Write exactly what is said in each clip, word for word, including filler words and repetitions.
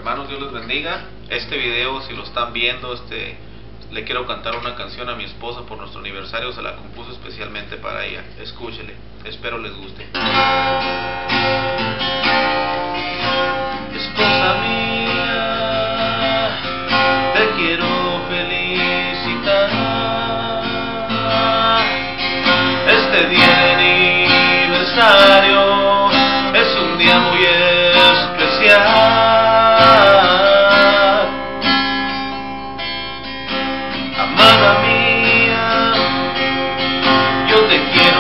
Hermanos, Dios les bendiga. Este video, si lo están viendo, este, le quiero cantar una canción a mi esposa por nuestro aniversario. Se la compuso especialmente para ella. Escúchele, espero les guste. Esposa mía, te quiero felicitar. Este día de aniversario es un día muy especial. Amada mía, yo te quiero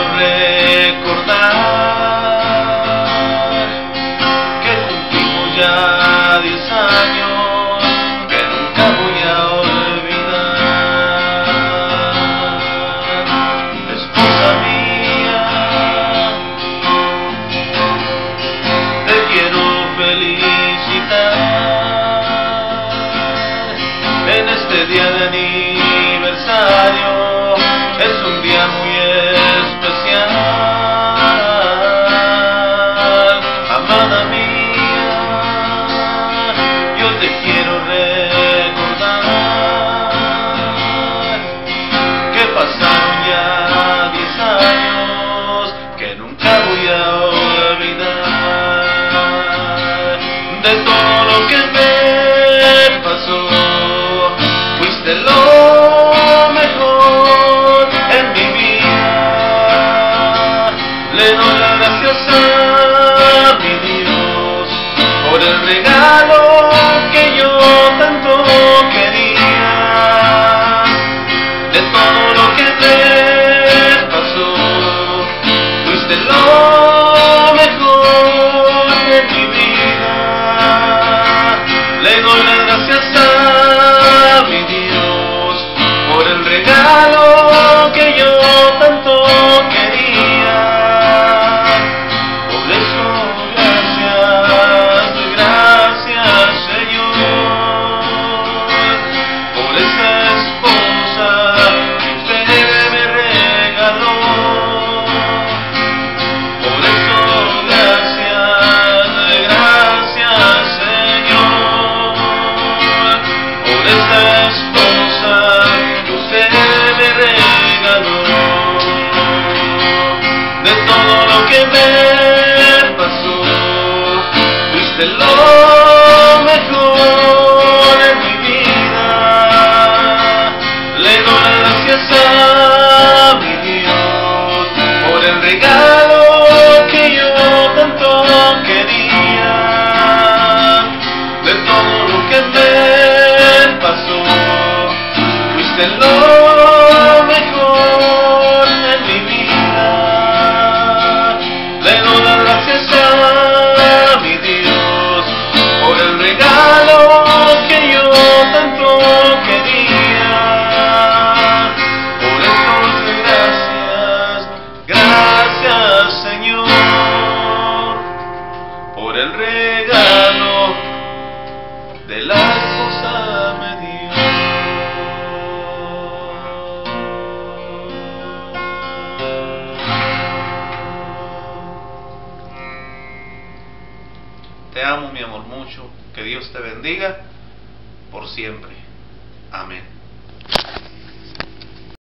recordar que cumplimos ya diez años que nunca voy a olvidar. Esposa mía, te quiero felicitar en este día de aniversario. Es un día muy especial. Amada mía, yo te quiero recordar que pasaron ya diez años que nunca voy a olvidar. De todo lo que me pasó, fuiste lo mejor en mi vida. Le doy las gracias a mi Dios por el regalo que yo tanto quería. De todo lo que me pasó, fuiste lo mejor en mi vida. Le doy las gracias a mi Dios por el regalo que yo tanto quería. Por eso, gracias, gracias Señor, por esa esposa que usted me regaló. Por eso, gracias, gracias Señor, por esa esposa que usted me regaló. De todo lo que me pasó, fuiste lo mejor en mi vida. Le doy las gracias a mi Dios por el regalo que yo tanto quería. De todo lo que me pasó, fuiste lo mejor en mi vida. Le doy las gracias a mi Dios por el regalo que yo tanto quería. Por eso, gracias, gracias Señor, por el regalo de la esposa me dio. Te amo, mi amor, mucho. Que Dios te bendiga por siempre. Amén.